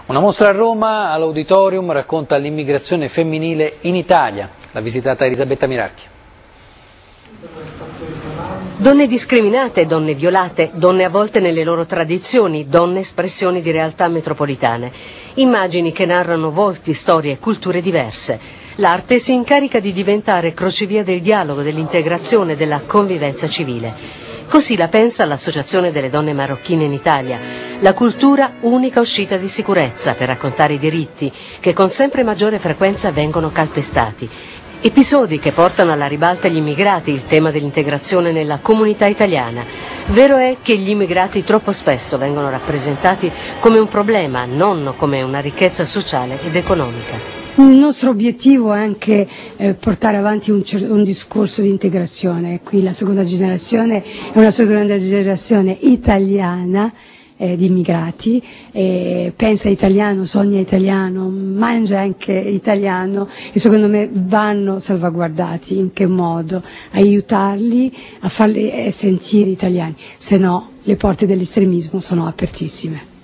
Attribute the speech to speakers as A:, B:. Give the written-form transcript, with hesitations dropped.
A: Una mostra a Roma, all'Auditorium, racconta l'immigrazione femminile in Italia. L'ha visitata Elisabetta Miracchi.
B: Donne discriminate, donne violate, donne avvolte nelle loro tradizioni, donne espressioni di realtà metropolitane. Immagini che narrano volti, storie e culture diverse. L'arte si incarica di diventare crocevia del dialogo, dell'integrazione, della convivenza civile. Così la pensa l'Associazione delle donne marocchine in Italia. La cultura, unica uscita di sicurezza per raccontare i diritti che con sempre maggiore frequenza vengono calpestati. Episodi che portano alla ribalta gli immigrati, il tema dell'integrazione nella comunità italiana. Vero è che gli immigrati troppo spesso vengono rappresentati come un problema, non come una ricchezza sociale ed economica.
C: Il nostro obiettivo è anche portare avanti un discorso di integrazione. Qui la seconda generazione è una seconda generazione italiana di immigrati, pensa italiano, sogna italiano, mangia anche italiano e secondo me vanno salvaguardati. In che modo? Aiutarli a farli sentire italiani, se no le porte dell'estremismo sono apertissime.